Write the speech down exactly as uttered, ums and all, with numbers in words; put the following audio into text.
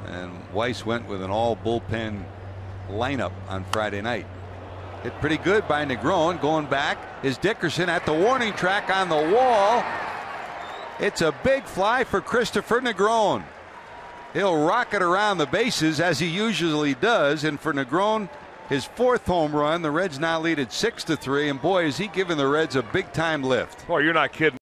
And Weiss went with an all bullpen lineup on Friday night. Hit pretty good by Negron. Going back is Dickerson at the warning track on the wall. It's a big fly for Christopher Negron. He'll rock it around the bases as he usually does. And for Negron, his fourth home run, the Reds now lead at six to three. And boy, is he giving the Reds a big time lift. Boy, you're not kidding.